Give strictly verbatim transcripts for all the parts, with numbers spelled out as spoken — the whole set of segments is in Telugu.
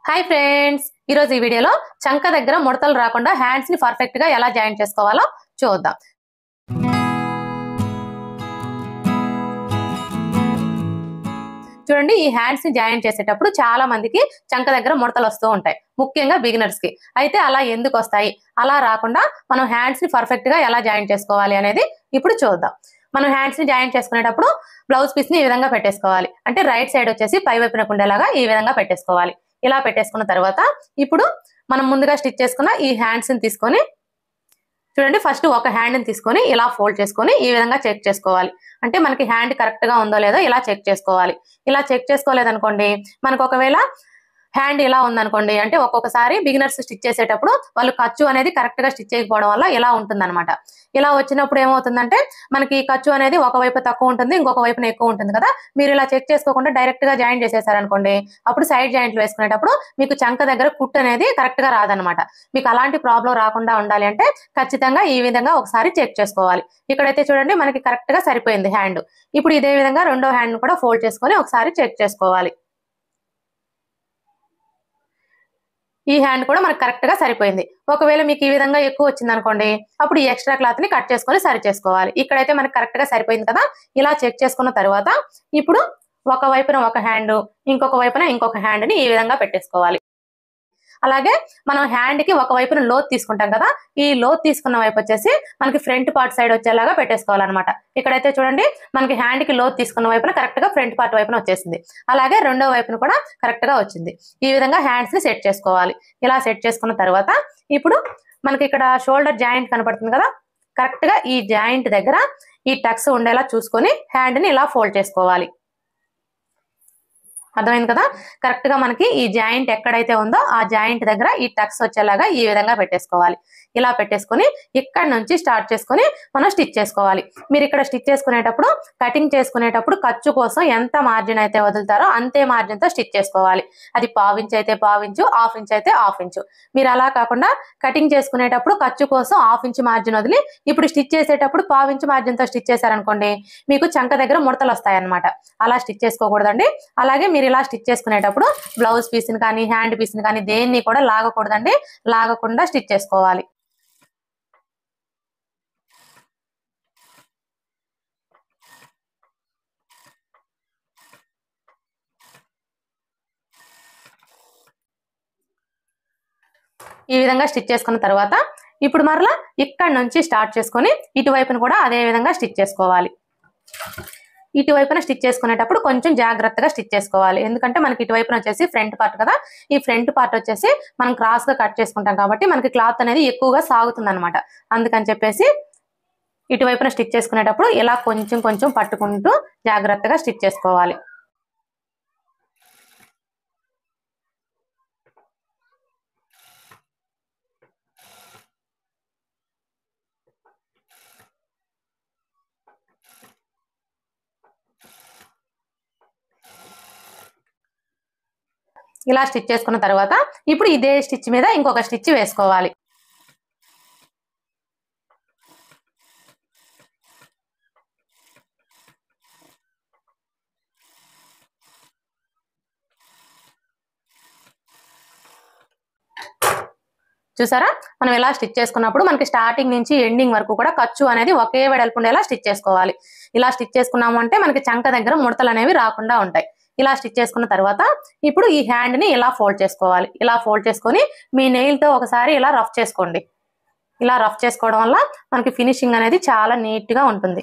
హాయ్ ఫ్రెండ్స్, ఈ రోజు ఈ వీడియోలో చంక దగ్గర ముడతలు రాకుండా హ్యాండ్స్ ని పర్ఫెక్ట్ గా ఎలా జాయింట్ చేసుకోవాలో చూద్దాం. చూడండి, ఈ హ్యాండ్స్ ని జాయింట్ చేసేటప్పుడు చాలా మందికి చంక దగ్గర ముడతలు వస్తూ ఉంటాయి, ముఖ్యంగా బిగినర్స్ కి. అయితే అలా ఎందుకు వస్తాయి, అలా రాకుండా మనం హ్యాండ్స్ ని పర్ఫెక్ట్ గా ఎలా జాయింట్ చేసుకోవాలి అనేది ఇప్పుడు చూద్దాం. మనం హ్యాండ్స్ ని జాయింట్ చేసుకునేటప్పుడు బ్లౌజ్ పీస్ ని ఈ విధంగా పెట్టేసుకోవాలి. అంటే రైట్ సైడ్ వచ్చేసి పై వైపున ఉండేలాగా ఈ విధంగా పెట్టేసుకోవాలి. ఇలా పెట్టేసుకున్న తర్వాత ఇప్పుడు మనం ముందుగా స్టిచ్ చేసుకున్న ఈ హ్యాండ్స్ ని తీసుకొని చూడండి, ఫస్ట్ ఒక హ్యాండ్ ని తీసుకొని ఇలా ఫోల్డ్ చేసుకొని ఈ విధంగా చెక్ చేసుకోవాలి. అంటే మనకి హ్యాండ్ కరెక్ట్ గా ఉందో లేదో ఇలా చెక్ చేసుకోవాలి. ఇలా చెక్ చేసుకోలేదనుకోండి, మనకు ఒకవేళ హ్యాండ్ ఇలా ఉందనుకోండి, అంటే ఒక్కొక్కసారి బిగినర్స్ స్టిచ్ చేసేటప్పుడు వాళ్ళు ఖర్చు అనేది కరెక్ట్ గా స్టిచ్ చేయకపోవడం వల్ల ఇలా ఉంటుందన్నమాట. ఇలా వచ్చినప్పుడు ఏమవుతుందంటే మనకి ఖర్చు అనేది ఒకవైపు తక్కువ ఉంటుంది, ఇంకొక వైపున ఎక్కువ ఉంటుంది కదా. మీరు ఇలా చెక్ చేసుకోకుండా డైరెక్ట్ గా జాయింట్ చేసేసారనుకోండి, అప్పుడు సైడ్ జాయింట్లు వేసుకునేటప్పుడు మీకు చంక దగ్గర కుట్ అనేది కరెక్ట్ గా రాదనమాట. మీకు అలాంటి ప్రాబ్లం రాకుండా ఉండాలి అంటే ఖచ్చితంగా ఈ విధంగా ఒకసారి చెక్ చేసుకోవాలి. ఇక్కడైతే చూడండి, మనకి కరెక్ట్ గా సరిపోయింది హ్యాండ్. ఇప్పుడు ఇదే విధంగా రెండో హ్యాండ్ కూడా ఫోల్డ్ చేసుకొని ఒకసారి చెక్ చేసుకోవాలి. ఈ హ్యాండ్ కూడా మనకు కరెక్ట్ గా సరిపోయింది. ఒకవేళ మీకు ఈ విధంగా ఎక్కువ వచ్చింది అనుకోండి, అప్పుడు ఈ ఎక్స్ట్రా క్లాత్ ని కట్ చేసుకొని సరి చేసుకోవాలి. ఇక్కడైతే మనకు కరెక్ట్ గా సరిపోయింది కదా. ఇలా చెక్ చేసుకున్న తర్వాత ఇప్పుడు ఒక వైపున ఒక హ్యాండ్, ఇంకొక వైపున ఇంకొక హ్యాండ్ ని ఈ విధంగా పెట్టేసుకోవాలి. అలాగే మనం హ్యాండ్ కి ఒక వైపున లోత్ తీసుకుంటాం కదా, ఈ లోత్ తీసుకున్న వైపు వచ్చేసి మనకి ఫ్రంట్ పార్ట్ సైడ్ వచ్చేలాగా పెట్టేసుకోవాలన్నమాట. ఇక్కడైతే చూడండి, మనకి హ్యాండ్ కి లోత్ తీసుకున్న వైపున కరెక్ట్ గా ఫ్రంట్ పార్ట్ వైపున వచ్చేసింది. అలాగే రెండో వైపున కూడా కరెక్ట్ గా వచ్చింది. ఈ విధంగా హ్యాండ్స్ ని సెట్ చేసుకోవాలి. ఇలా సెట్ చేసుకున్న తర్వాత ఇప్పుడు మనకి ఇక్కడ షోల్డర్ జాయింట్ కనపడుతుంది కదా, కరెక్ట్ గా ఈ జాయింట్ దగ్గర ఈ టక్స్ ఉండేలా చూసుకొని హ్యాండ్ ని ఇలా ఫోల్డ్ చేసుకోవాలి. అర్థమైంది కదా. కరెక్ట్ గా మనకి ఈ జాయింట్ ఎక్కడైతే ఉందో ఆ జాయింట్ దగ్గర ఈ టక్స్ వచ్చేలాగా ఈ విధంగా పెట్టేసుకోవాలి. ఇలా పెట్టేసుకొని ఇక్కడ నుంచి స్టార్ట్ చేసుకొని మనం స్టిచ్ చేసుకోవాలి. మీరు ఇక్కడ స్టిచ్ చేసుకునేటప్పుడు కటింగ్ చేసుకునేటప్పుడు ఖర్చు కోసం ఎంత మార్జిన్ అయితే వదులుతారో అంతే మార్జిన్ తో స్టిచ్ చేసుకోవాలి. అది పావించ్ అయితే పావించు, హాఫ్ ఇంచ్ అయితే హాఫ్ ఇంచు. మీరు అలా కాకుండా కటింగ్ చేసుకునేటప్పుడు ఖర్చు కోసం హాఫ్ ఇంచ్ మార్జిన్ వదిలి ఇప్పుడు స్టిచ్ చేసేటప్పుడు పావించ్ మార్జిన్ తో స్టిచ్ చేశారనుకోండి, మీకు చంక దగ్గర ముడతలు వస్తాయి అన్నమాట. అలా స్టిచ్ చేసుకోకూడదండి. అలాగే మీరు ఇలా స్టిచ్ చేసుకునేటప్పుడు బ్లౌజ్ పీస్ ని కానీ హ్యాండ్ పీస్ ని కానీ దేన్ని కూడా లాగకూడదండి. లాగకుండా స్టిచ్ చేసుకోవాలి. ఈ విధంగా స్టిచ్ చేసుకున్న తర్వాత ఇప్పుడు మరలా ఇక్కడ నుంచి స్టార్ట్ చేసుకొని ఇటువైపును కూడా అదే విధంగా స్టిచ్ చేసుకోవాలి. ఇటువైపున స్టిచ్ చేసుకునేటప్పుడు కొంచెం జాగ్రత్తగా స్టిచ్ చేసుకోవాలి. ఎందుకంటే మనకి ఇటువైపున వచ్చేసి ఫ్రంట్ పార్ట్ కదా, ఈ ఫ్రంట్ పార్ట్ వచ్చేసి మనం క్రాస్ గా కట్ చేసుకుంటాం కాబట్టి మనకి క్లాత్ అనేది ఎక్కువగా సాగుతుంది అనమాట. అందుకని చెప్పేసి ఇటువైపున స్టిచ్ చేసుకునేటప్పుడు ఇలా కొంచెం కొంచెం పట్టుకుంటూ జాగ్రత్తగా స్టిచ్ చేసుకోవాలి. ఇలా స్టిచ్ చేసుకున్న తర్వాత ఇప్పుడు ఇదే స్టిచ్ మీద ఇంకొక స్టిచ్ వేసుకోవాలి. చూసారా, మనం ఇలా స్టిచ్ చేసుకున్నప్పుడు మనకి స్టార్టింగ్ నుంచి ఎండింగ్ వరకు కూడా ఖర్చు అనేది ఒకే వెడల్పు ఉండేలా స్టిచ్ చేసుకోవాలి. ఇలా స్టిచ్ చేసుకున్నాము అంటే మనకి చంక దగ్గర ముడతలు అనేవి రాకుండా ఉంటాయి. ఇలా స్టిచ్ చేసుకున్న తర్వాత ఇప్పుడు ఈ హ్యాండ్ ని ఇలా ఫోల్డ్ చేసుకోవాలి. ఇలా ఫోల్డ్ చేసుకొని మీ నెయిల్ తో ఒకసారి ఇలా రఫ్ చేసుకోండి. ఇలా రఫ్ చేసుకోవడం వల్ల మనకి ఫినిషింగ్ అనేది చాలా నీట్ గా ఉంటుంది.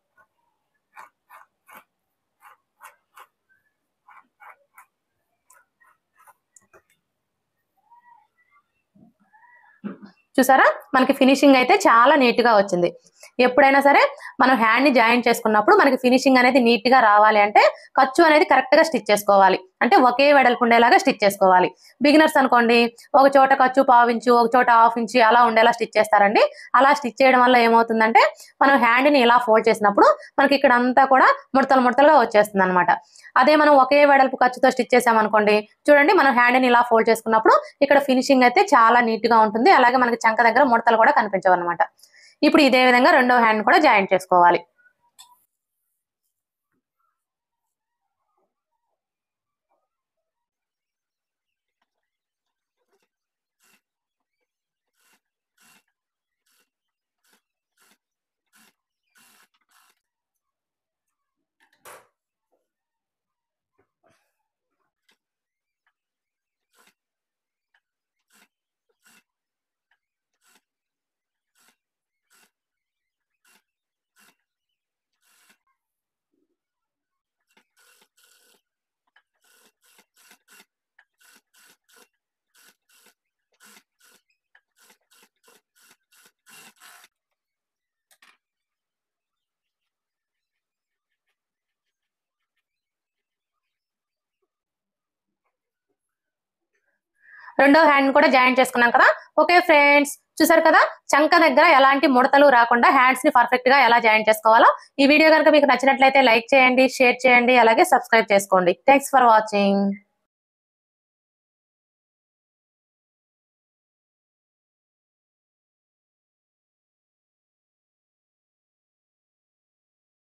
చూసారా, మనకి ఫినిషింగ్ అయితే చాలా నీట్ గా వచ్చింది. ఎప్పుడైనా సరే మనం హ్యాండ్ ని జాయింట్ చేసుకున్నప్పుడు మనకి ఫినిషింగ్ అనేది నీట్ గా రావాలి అంటే ఖర్చు అనేది కరెక్ట్ గా స్టిచ్ చేసుకోవాలి. అంటే ఒకే వెడల్పు ఉండేలాగా స్టిచ్ చేసుకోవాలి. బిగినర్స్ అనుకోండి, ఒక చోట ఖర్చు పావించు, ఒక చోట హాఫ్ ఇంచు అలా ఉండేలా స్టిచ్ చేస్తారండి. అలా స్టిచ్ చేయడం వల్ల ఏమవుతుందంటే మనం హ్యాండ్ ని ఇలా ఫోల్డ్ చేసినప్పుడు మనకి ఇక్కడ అంతా కూడా ముడతలు ముడతలుగా వచ్చేస్తుంది అనమాట. అదే మనం ఒకే వెడల్పు ఖర్చుతో స్టిచ్ చేసామనుకోండి, చూడండి మనం హ్యాండ్ ని ఇలా ఫోల్డ్ చేసుకున్నప్పుడు ఇక్కడ ఫినిషింగ్ అయితే చాలా నీట్ గా ఉంటుంది. అలాగే మనకి చంక దగ్గర ముడతలు కూడా కనిపించవు అనమాట. ఇప్పుడు ఇదే విధంగా రెండో హ్యాండ్ కూడా జాయింట్ చేసుకోవాలి. రెండో హ్యాండ్ కూడా జాయింట్ చేసుకున్నాం కదా. ఓకే ఫ్రెండ్స్, చూసారు కదా చంక దగ్గర ఎలాంటి ముడతలు రాకుండా హ్యాండ్స్ ని పర్ఫెక్ట్ గా ఎలా జాయింట్ చేసుకోవాలో. ఈ వీడియో కనుక మీకు నచ్చినట్లయితే లైక్ చేయండి, షేర్ చేయండి, అలాగే సబ్స్క్రైబ్ చేసుకోండి. Thanks for watching.